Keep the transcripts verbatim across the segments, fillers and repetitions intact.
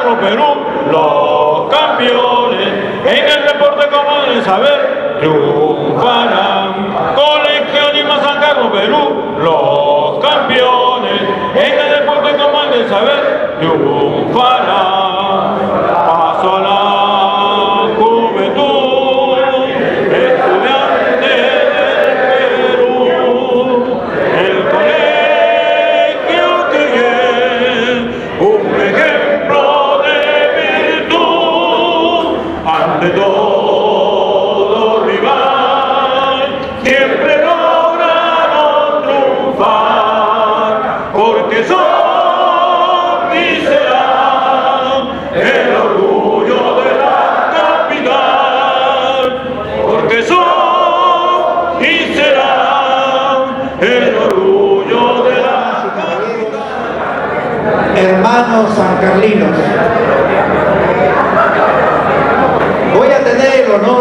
Carlos Perú, los campeones, en el deporte como en el saber, triunfarán. Colegio Lima San Carlos Perú, los campeones, en el deporte como en el saber, triunfarán. Paso a la de todo rival, siempre lograron triunfar, porque son y serán el orgullo de la capital, porque son y serán el orgullo de la capital. Hermanos sancarlinos, voy a tener el honor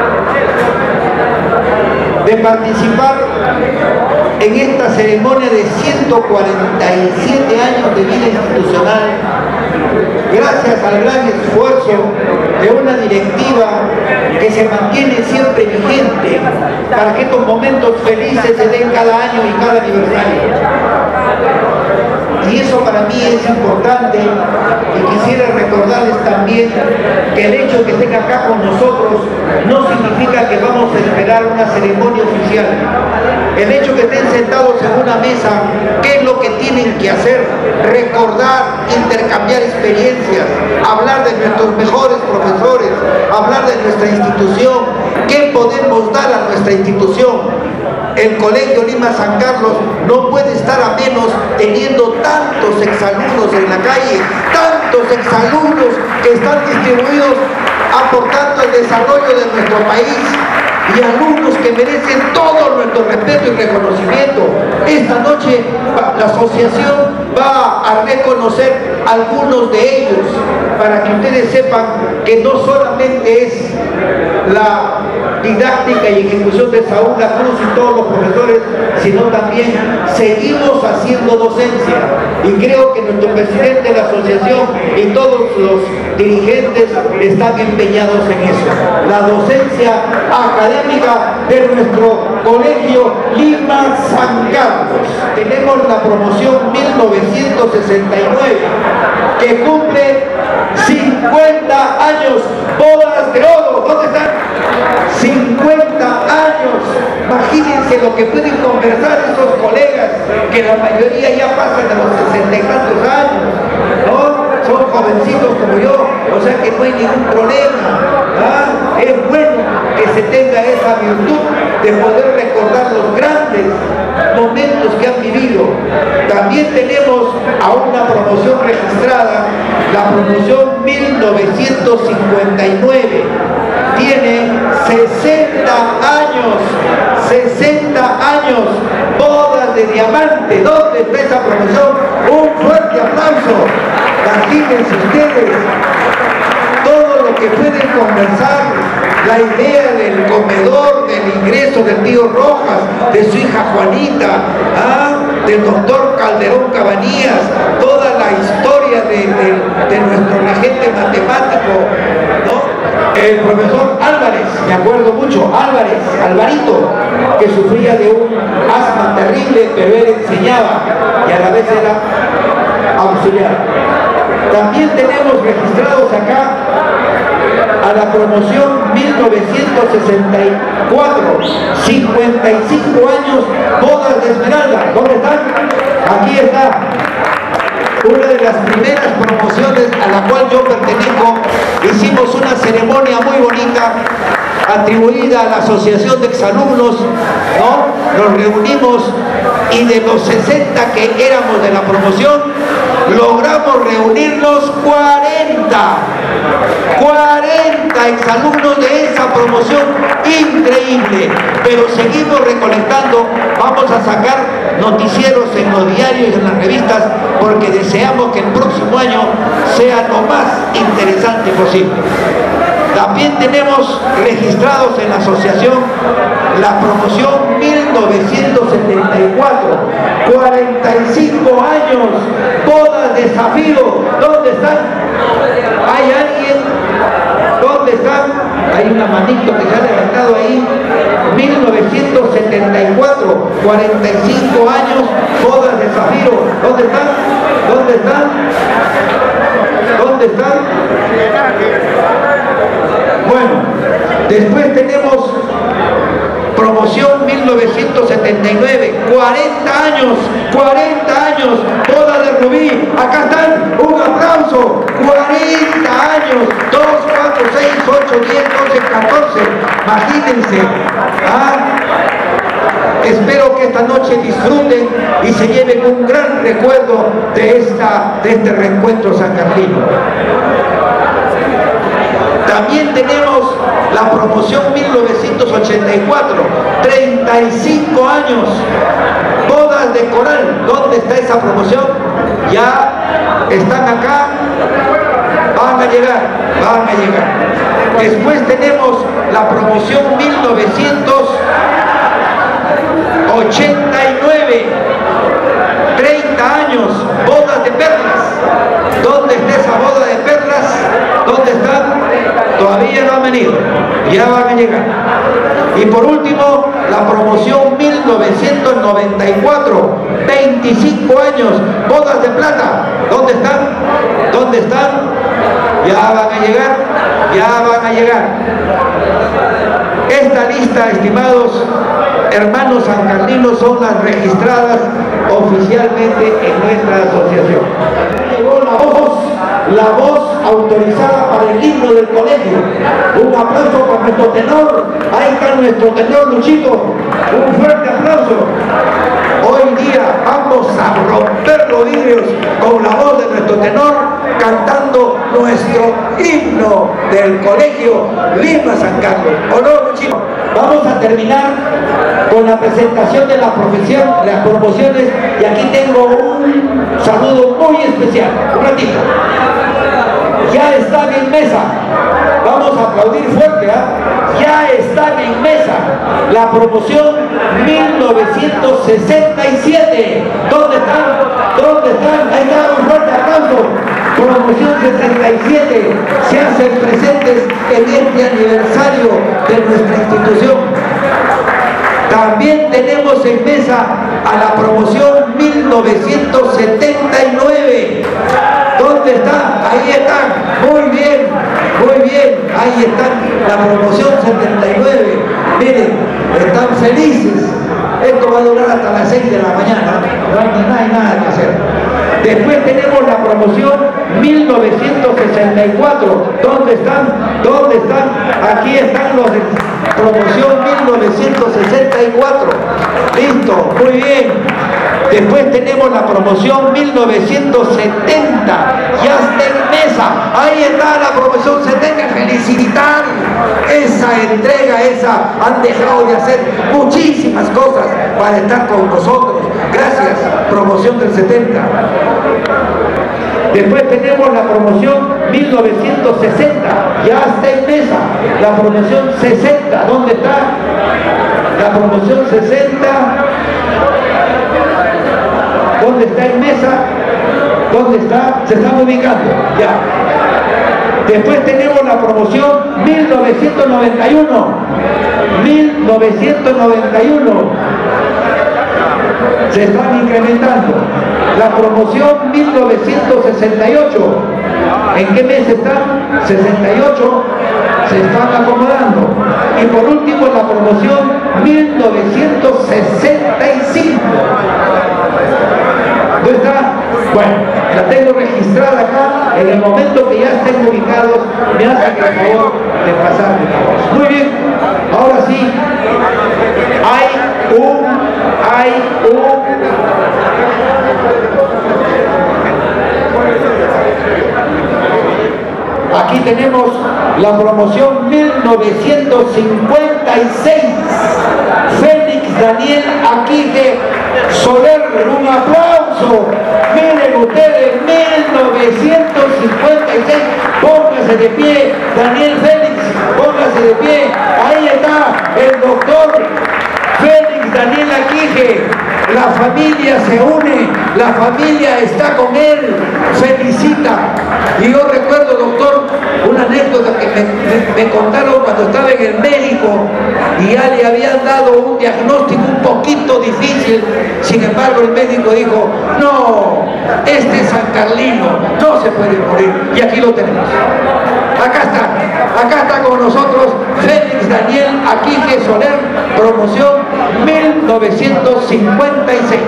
de participar en esta ceremonia de ciento cuarenta y siete años de vida institucional, gracias al gran esfuerzo de una directiva que se mantiene siempre vigente para que estos momentos felices se den cada año y cada aniversario. Y eso para mí es importante, y quisiera recordarles también que el hecho de que estén acá con nosotros no significa que vamos a esperar una ceremonia oficial. El hecho de que estén sentados en una mesa, ¿qué es lo que tienen que hacer? Recordar, intercambiar experiencias, hablar de nuestros mejores profesores, hablar de nuestra institución, qué podemos dar a nuestra institución. El Colegio Lima San Carlos no puede estar a menos teniendo tantos exalumnos en la calle, tantos exalumnos que están distribuidos aportando el desarrollo de nuestro país, y alumnos que merecen todo nuestro respeto y reconocimiento. Esta noche la asociación va a reconocer algunos de ellos para que ustedes sepan que no solamente es la didáctica y ejecución de Saúl La Cruz y todos los profesores, sino también seguimos haciendo docencia, y creo que nuestro presidente de la asociación y todos los dirigentes están empeñados en eso. La docencia académica de nuestro Colegio Lima San Carlos. Tenemos la promoción mil novecientos sesenta y nueve que cumple cincuenta años, bodas de oro. ¿Dónde están? cincuenta años. Imagínense lo que pueden conversar estos colegas, que la mayoría ya pasan de los sesenta y tantos años, ¿no? Son jovencitos como yo, o sea que no hay ningún problema. ¿Ah? Es bueno que se tenga esa virtud de poder recordar los grandes momentos que han vivido. También tenemos a una promoción registrada, la promoción mil novecientos cincuenta y nueve. Tiene sesenta años, sesenta años, bodas de diamante. ¿Dónde está esa promoción? Un fuerte aplauso. Imagínense ustedes todo lo que pueden conversar, la idea del comedor, del ingreso del tío Rojas, de su hija Juanita, ¿ah? del doctor Calderón Cabanías, toda la historia de, de, de nuestro regente matemático, ¿no? El profesor Álvarez, me acuerdo mucho, Álvarez, Alvarito, que sufría de un asma terrible, pero él enseñaba y a la vez era auxiliar. También tenemos registrados acá a la promoción mil novecientos sesenta y cuatro, cincuenta y cinco años, bodas de Esmeralda. ¿Dónde están? Aquí está. Una de las primeras promociones a la cual yo pertenezco. Hicimos una ceremonia muy bonita atribuida a la Asociación de Exalumnos, ¿no? Nos reunimos y de los sesenta que éramos de la promoción, logramos reunirnos cuarenta, cuarenta exalumnos de esa promoción, increíble. Pero seguimos recolectando, vamos a sacar noticieros en los diarios y en las revistas, porque deseamos que el próximo año sea lo más interesante posible. También tenemos registrados en la asociación la promoción mil novecientos setenta y cuatro, cuarenta y cinco años, bodas de desafío. ¿Dónde están? hay una manito que se ha levantado ahí. mil novecientos setenta y cuatro, cuarenta y cinco años, bodas de Zafiro. ¿Dónde están? ¿Dónde están? ¿Dónde están? Bueno, después tenemos promoción mil novecientos setenta y nueve, cuarenta años, cuarenta años, boda de Rubí. Acá están, un aplauso. Cuarenta años, dos, cuatro, seis, ocho, diez, doce, catorce. Imagínense. ¿Ah? Espero que esta noche disfruten y se lleven un gran recuerdo de, esta, de este reencuentro sancarlino. También tenemos la promoción mil novecientos ochenta y cuatro, treinta y cinco años, bodas de coral. ¿Dónde está esa promoción? Ya están acá, van a llegar, van a llegar. Después tenemos la promoción mil novecientos ochenta y nueve, treinta años, bodas de perlas. ¿Dónde está esa boda de perlas? ¿Dónde están? Todavía no han venido, ya van a llegar. Y por último, la promoción mil novecientos noventa y cuatro, veinticinco años, bodas de plata. ¿Dónde están? ¿Dónde están? Ya van a llegar, ya van a llegar. Esta lista, estimados hermanos sancarlinos, son las registradas oficialmente en nuestra asociación. Llegó la voz, la voz autorizada para el himno del colegio. Un aplauso para nuestro tenor. Ahí está nuestro tenor Luchito. Un fuerte aplauso. Hoy día vamos a romper los vidrios con la voz de nuestro tenor, cantando nuestro himno del colegio Lima San Carlos. ¿O no, Luchito? Vamos a terminar con la presentación de la profesión, las promociones, y aquí tengo un saludo muy especial. Un ratito. Ya están en mesa. Vamos a aplaudir fuerte, ¿eh? Ya están en mesa la promoción mil novecientos sesenta y siete. ¿Dónde están? ¿Dónde están? Ahí está, un fuerte aplauso. Promoción sesenta y siete. Se hacen presentes en este aniversario de nuestra institución. También tenemos en mesa a la promoción mil novecientos setenta y nueve. ¿Dónde están? Ahí están. Muy bien, muy bien. Ahí están, la promoción setenta y nueve. Miren, están felices. Esto va a durar hasta las seis de la mañana. No hay, no hay nada que hacer. Después tenemos la promoción mil novecientos sesenta y cuatro. ¿Dónde están? ¿Dónde están? Aquí están los de promoción mil novecientos sesenta y cuatro. Listo, muy bien. Después tenemos la promoción mil novecientos setenta. Ya está en mesa. Ahí está la promoción setenta. Felicitar esa entrega, esa. Han dejado de hacer muchísimas cosas para estar con nosotros. Gracias, promoción del setenta. Después tenemos la promoción mil novecientos sesenta, ya está en mesa. La promoción sesenta, ¿dónde está? La promoción sesenta, ¿dónde está en mesa? ¿Dónde está? Se están ubicando, ya. Después tenemos la promoción mil novecientos noventa y uno, mil novecientos noventa y uno. Se están incrementando. La promoción mil novecientos sesenta y ocho. ¿En qué mes están? sesenta y ocho. Se están acomodando. Y por último la promoción mil novecientos sesenta y cinco. ¿Dónde está? Bueno, la tengo registrada acá. En el momento que ya estén ubicados, me hacen el favor de pasarme la voz. Muy bien. Ahora sí, hay un, hay un aquí tenemos la promoción mil novecientos cincuenta y seis. Félix Daniel Aquije Soler, un aplauso. Miren ustedes, mil novecientos cincuenta y seis. Póngase de pie, Daniel Félix, póngase de pie. Ahí está el doctor Félix Daniel Aquije. La familia se une, la familia está con él, felicita. Y yo recuerdo, doctor, una anécdota que me, me, me contaron cuando cuando estaba en el médico y ya le habían dado un diagnóstico un poquito difícil. Sin embargo, el médico dijo: no, este San Carlino no se puede morir. Y aquí lo tenemos. Acá está, acá está con nosotros Félix Daniel Aquije Soler, promoción mil novecientos cincuenta y seis.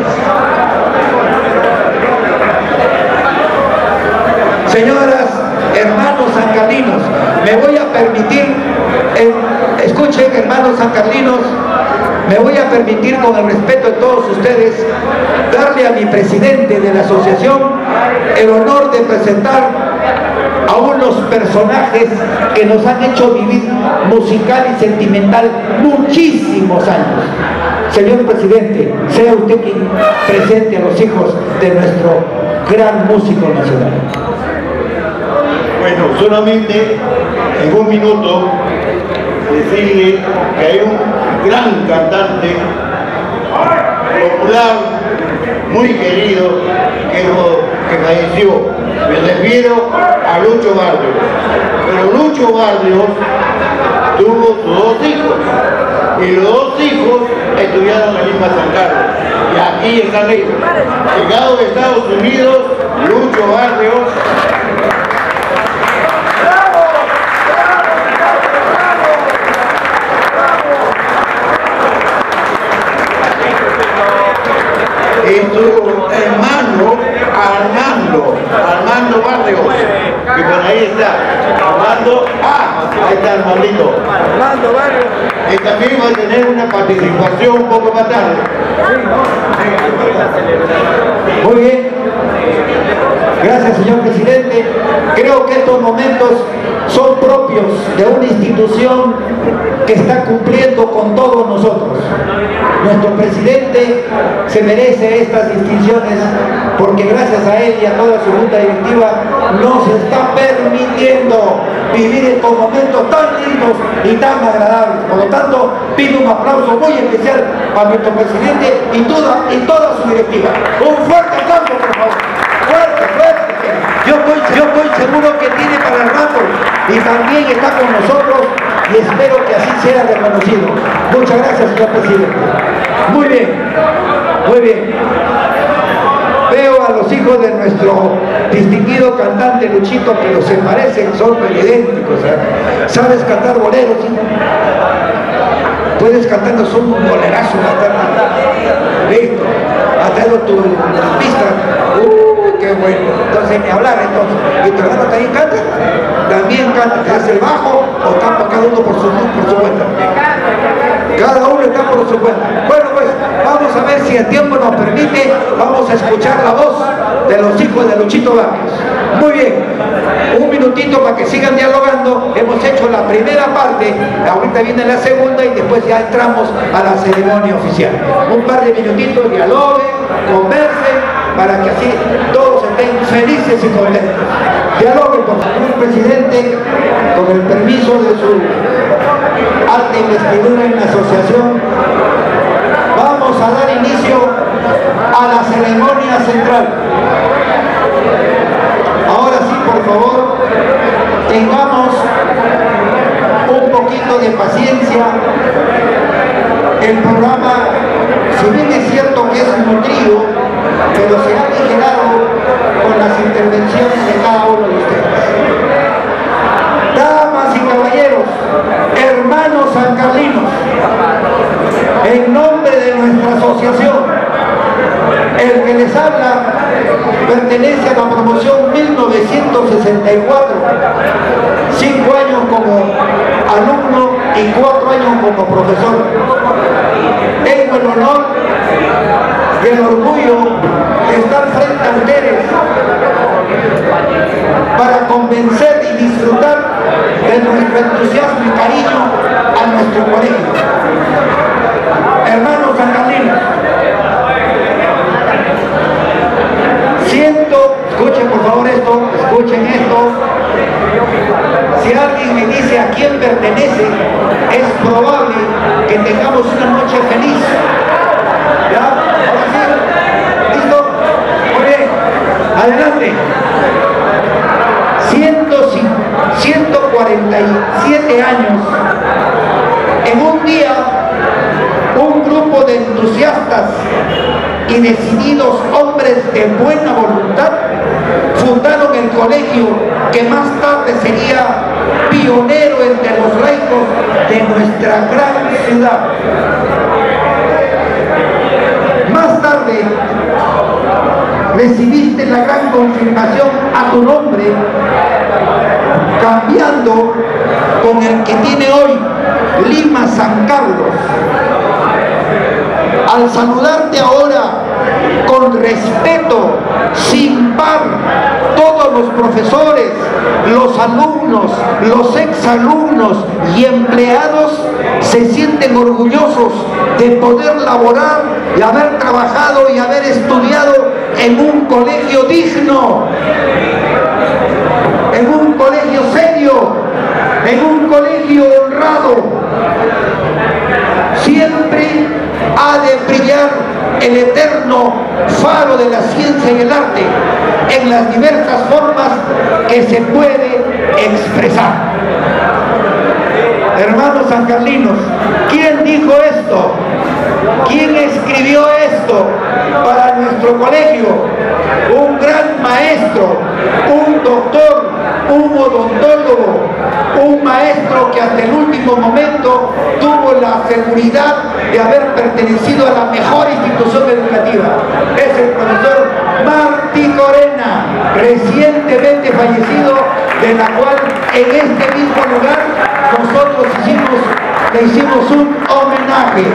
Señoras, hermanos sancarlinos, me voy a permitir, eh, escuchen, hermanos sancarlinos, me voy a permitir, con el respeto de todos ustedes, darle a mi presidente de la asociación el honor de presentar a unos personajes que nos han hecho vivir musical y sentimental muchísimos años. Señor presidente, sea usted quien presente a los hijos de nuestro gran músico nacional. Bueno, solamente en un minuto decirle que hay un gran cantante popular, muy querido, que, no, que falleció. Me refiero a Lucho Barrios. Pero Lucho Barrios tuvo sus dos hijos, y los dos hijos estudiaron en Lima San Carlos, y aquí están ellos. Llegado de Estados Unidos, Lucho Barrios. Y su hermano Armando, Armando Barrios, que por ahí está, Armando, ah, ahí está Armandito. Armando Barrios. Y también va a tener una participación un poco más tarde. Muy bien. Gracias, señor presidente. Creo que estos momentos son propios de una institución que está cumpliendo con todos nosotros. Nuestro presidente se merece estas distinciones porque gracias a él y a toda su junta directiva nos está permitiendo vivir estos momentos tan lindos y tan agradables. Por lo tanto, pido un aplauso muy especial a nuestro presidente y toda, y toda su directiva. Un fuerte aplauso, por favor. Fuerte, fuerte. Yo estoy, yo estoy seguro que tiene para el rato y también está con nosotros, y espero que así sea reconocido. Muchas gracias, señor presidente. Muy bien, muy bien. Veo a los hijos de nuestro distinguido cantante Luchito, que los se parecen, son idénticos. ¿eh? ¿Sabes cantar boleros? ¿Sí? Puedes cantarnos un bolerazo, listo, hasta tu pista. Uh, qué bueno. Entonces, ni hablar entonces. ¿Y tu hermano también canta? También canta. ¿Te hace el bajo o está cada uno por su, por su cuenta? Cada uno está por su cuenta. Bueno, pues vamos a ver si el tiempo nos permite. Vamos a escuchar la voz de los hijos de Luchito Barrios. Muy bien, un minutito para que sigan dialogando. Hemos hecho la primera parte, ahorita viene la segunda y después ya entramos a la ceremonia oficial. Un par de minutitos, dialoguen, conversen, para que así todos estén felices y contentos. Dialoguen, por favor, presidente, con el permiso de su alta investidura en la asociación. Vamos a dar inicio a la ceremonia central. Ahora sí, por favor, tengamos un poquito de paciencia. El programa, si bien es cierto que es nutrido, pero será vigilado con las intervenciones de cada uno de ustedes. Damas y caballeros, hermanos sancarlinos, en nombre de nuestra asociación, el que les habla pertenece a la promoción mil novecientos sesenta y cuatro, cinco años como alumno y cuatro años como profesor. Tengo el honor y el orgullo de estar frente a ustedes para convencer y disfrutar de nuestro entusiasmo y cariño a nuestro colegio. Hermanos sancarlinos, siento, escuchen por favor esto, escuchen esto. Si alguien me dice a quién pertenece, es probable que tengamos una noche feliz. ¿Ya? Ahora sí, ¿listo? Muy bien, adelante. ciento cuarenta y siete años y decididos hombres de buena voluntad fundaron el colegio que más tarde sería pionero entre los laicos de nuestra gran ciudad. Más tarde recibiste la gran confirmación a tu nombre, cambiando con el que tiene hoy, Lima San Carlos. Al saludarte ahora con respeto, sin par, todos los profesores, los alumnos, los exalumnos y empleados se sienten orgullosos de poder laborar y haber trabajado y haber estudiado en un colegio digno, en un colegio serio, en un colegio honrado. Siempre ha de brillar el eterno faro de la ciencia y el arte en las diversas formas que se puede expresar. Hermanos sancarlinos, ¿quién dijo esto? ¿Quién escribió esto para nuestro colegio? Un gran maestro, un doctor, un odontólogo, un maestro que hasta el último momento tuvo la seguridad de haber pertenecido a la mejor institución educativa. Es el profesor Martí Corena, recientemente fallecido, de la cual en este mismo lugar nosotros hicimos, le hicimos un homenaje.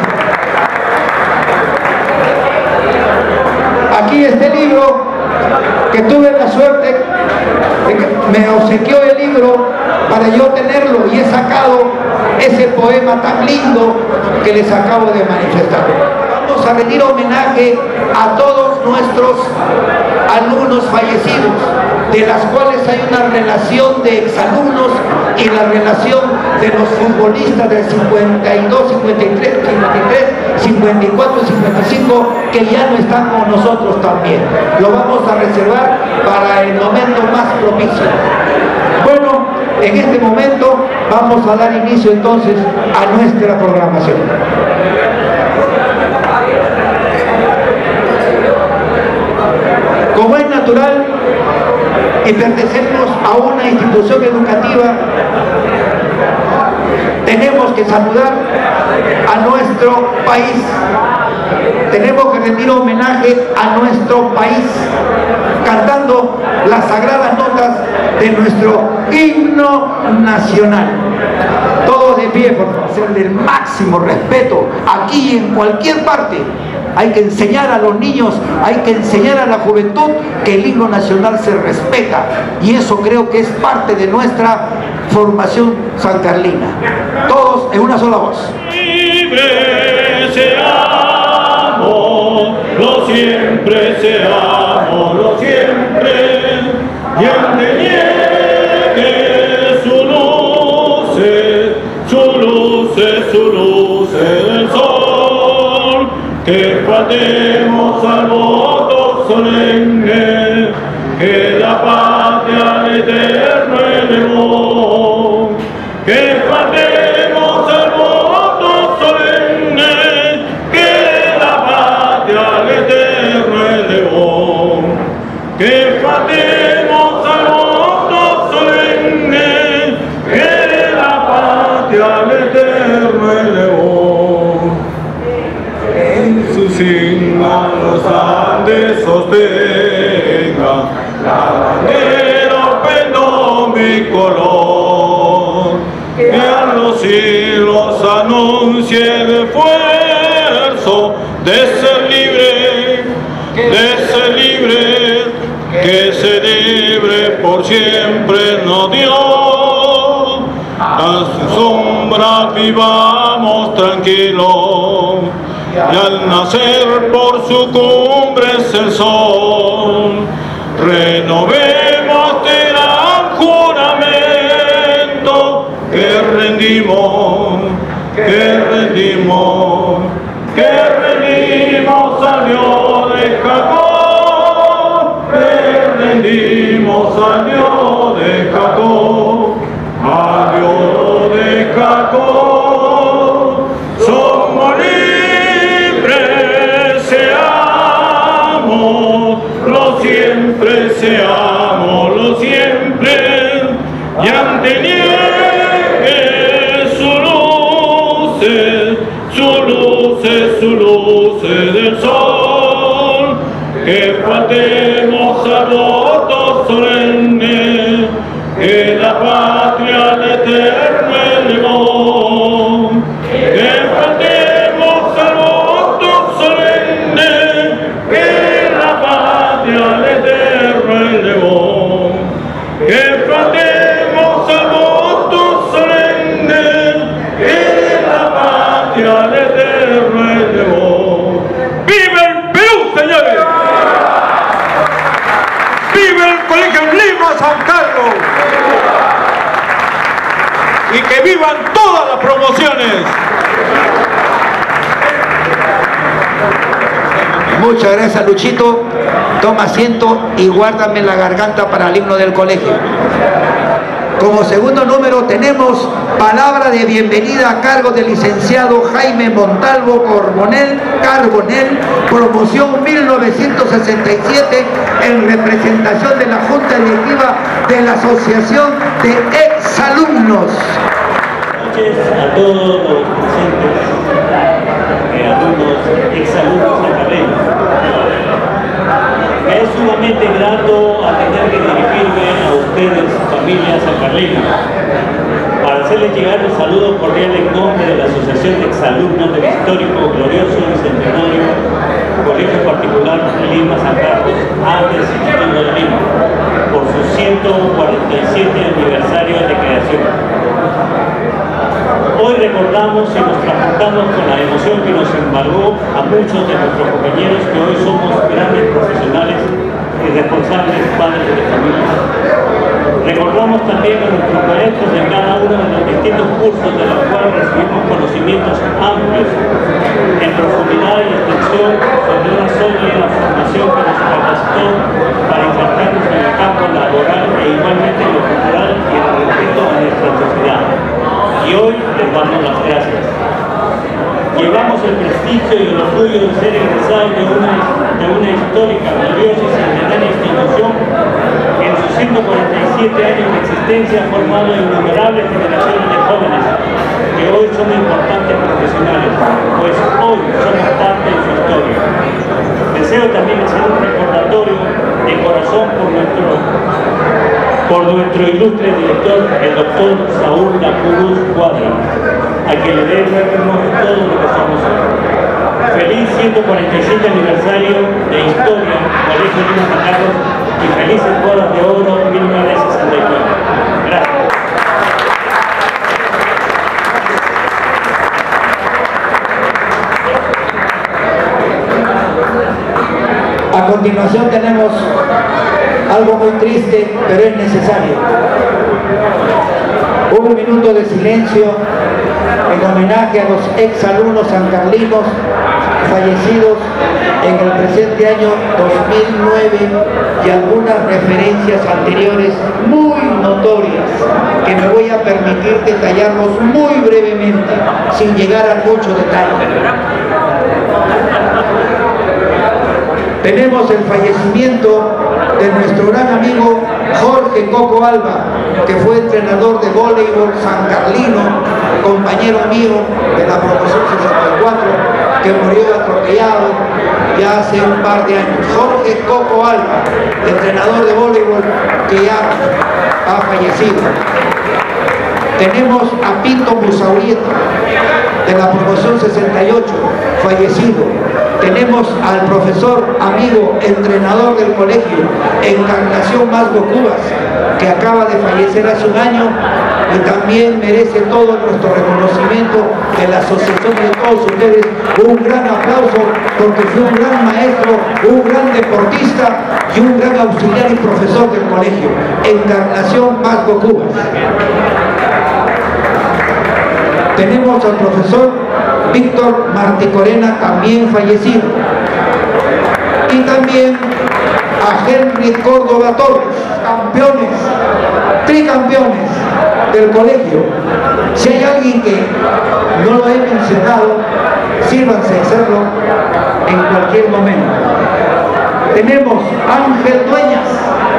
Aquí este libro, que tuve la suerte de que me obsequió el libro para yo tenerlo, y he sacado ese poema tan lindo que les acabo de manifestar. Vamos a rendir homenaje a todos nuestros alumnos fallecidos, de las cuales hay una relación de exalumnos y la relación de los futbolistas del cincuenta y dos, cincuenta y tres, cincuenta y tres, cincuenta y cuatro, cincuenta y cinco, que ya no están con nosotros también. Lo vamos a reservar para el momento más propicio. Bueno, en este momento vamos a dar inicio entonces a nuestra programación. Como es natural y pertenecemos a una institución educativa, tenemos que saludar a nuestro país, tenemos que rendir homenaje a nuestro país, cantando las sagradas notas de nuestro himno nacional. Todos de pie, por favor, ser del máximo respeto, aquí y en cualquier parte. Hay que enseñar a los niños, hay que enseñar a la juventud que el himno nacional se respeta, y eso creo que es parte de nuestra formación sancarlina. Todos en una sola voz. Libre seamos, lo siempre seamos, lo siempre, y ante niegue su luces, su luces, su luces del sol, que faltemos al voto solemne, que la patria al eterno elevó, que faltemos al voto solemne, que la patria al eterno elevó, que faltemos al voto solemne, que la patria al eterno elevó. En su signo los Andes sostenga la bandera pendón bicolor, que a los siglos anuncie el esfuerzo de ser libre, de ser libre, que se libre por siempre nos dio. A su sombra vivamos tranquilos, y al nacer por su cumbre es el sol. Renovemos el juramento que rendimos, que rendimos, que rendimos al Dios de Jacob, que rendimos al Dios de Jacob, al Dios de Jacob. Somos libres, seamos. deseámoslo siempre y ante niegue su luces, su luces, su luces del sol, que faltemos al voto solemne que la patria al eterno elevó, que faltemos al voto solemne que la patria al eterno elevó, que faltemos al voto solemne que la patria al eterno elevó. ¡Viva el Perú, señores! ¡Viva el Colegio Lima San Carlos! Y que vivan todas las promociones. Muchas gracias, Luchito. Toma asiento y guárdame la garganta para el himno del colegio. Como segundo número tenemos palabra de bienvenida a cargo del licenciado Jaime Montalvo Corbonel, Carbonel, promoción mil novecientos sesenta y siete, en representación de la Junta Directiva de la Asociación de Exalumnos. Buenas noches a todos los presentes, eh, alumnos, exalumnos sancarleños. Me es sumamente grato a tener que dirigirme a ustedes, familia sancarleña, para hacerles llegar un saludo cordial en nombre de la Asociación de Exalumnos del Histórico Glorioso Bicentenario Colegio Particular Lima San Carlos, antes Instituto de Lima, por su ciento cuarenta y siete aniversario de creación. Hoy recordamos y nos transportamos con la emoción que nos embargó a muchos de nuestros compañeros que hoy somos grandes profesionales y responsables padres de familia. Recordamos también a nuestros maestros en cada uno de los distintos cursos de los cuales recibimos conocimientos amplios, en profundidad y extensión, sobre una sólida formación que nos capacitó para insertarnos en el campo laboral e igualmente en lo cultural y el respeto a nuestra sociedad. Y hoy les damos las gracias. Llevamos el prestigio y el orgullo de ser egresados de una, de una histórica, gloriosa y centenaria institución que en sus ciento cuarenta y siete años de existencia ha formado innumerables generaciones de jóvenes que hoy son importantes profesionales, pues hoy somos parte de su historia. Deseo también hacer un recordatorio de corazón por nuestro por nuestro ilustre director, el doctor Saúl Lacruz Cuadra, a quien le debemos todo lo que somos hoy. Feliz ciento cuarenta y siete aniversario de historia, Colegio Lima San Carlos, y felices bodas de oro mil novecientos sesenta y nueve. Gracias. A continuación tenemos algo muy triste, pero es necesario. Un minuto de silencio en homenaje a los exalumnos sancarlinos fallecidos en el presente año dos mil nueve y algunas referencias anteriores muy notorias que me voy a permitir detallarlos muy brevemente, sin llegar a mucho detalle. Tenemos el fallecimiento de nuestro gran amigo Jorge Coco Alba, que fue entrenador de voleibol sancarlino, compañero mío de la promoción sesenta y cuatro, que murió atropellado ya hace un par de años. Jorge Coco Alba, entrenador de voleibol, que ya ha fallecido. Tenemos a Pinto Musaurieta, de la promoción sesenta y ocho, fallecido. Tenemos al profesor, amigo, entrenador del colegio, Encarnación Masgo Cubas, que acaba de fallecer hace un año y también merece todo nuestro reconocimiento de la asociación de todos ustedes. Un gran aplauso porque fue un gran maestro, un gran deportista y un gran auxiliar y profesor del colegio, Encarnación Masgo Cubas. Tenemos al profesor Víctor Marticorena, también fallecido, y también a Henry Córdoba Torres, campeones, tricampeones del colegio. Si hay alguien que no lo he mencionado, sírvanse a hacerlo en cualquier momento. Tenemos a Ángel Dueñas,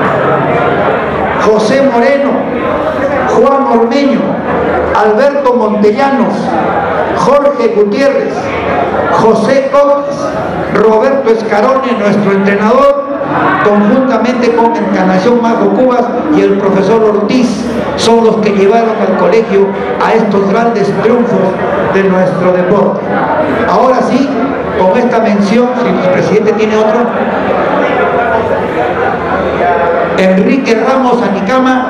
José Moreno, Juan Ormeño, Alberto Montellanos, Jorge Gutiérrez, José Coques, Roberto Escarone, nuestro entrenador, conjuntamente con Encarnación Majo Cubas y el profesor Ortiz, son los que llevaron al colegio a estos grandes triunfos de nuestro deporte. Ahora sí, con esta mención, si el presidente tiene otro, Enrique Ramos Anicama,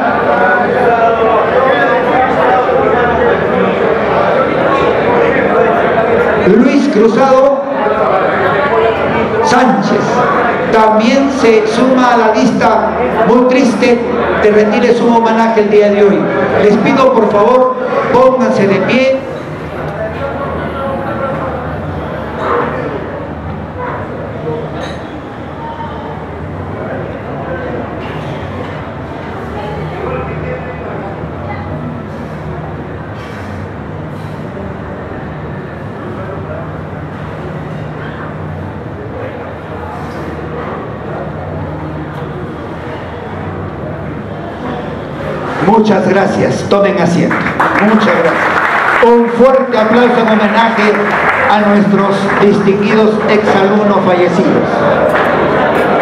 Luis Cruzado Sánchez también se suma a la lista. Muy triste de rendirle su homenaje el día de hoy. Les pido por favor, pónganse de pie. Muchas gracias, tomen asiento. Muchas gracias. Un fuerte aplauso en homenaje a nuestros distinguidos exalumnos fallecidos.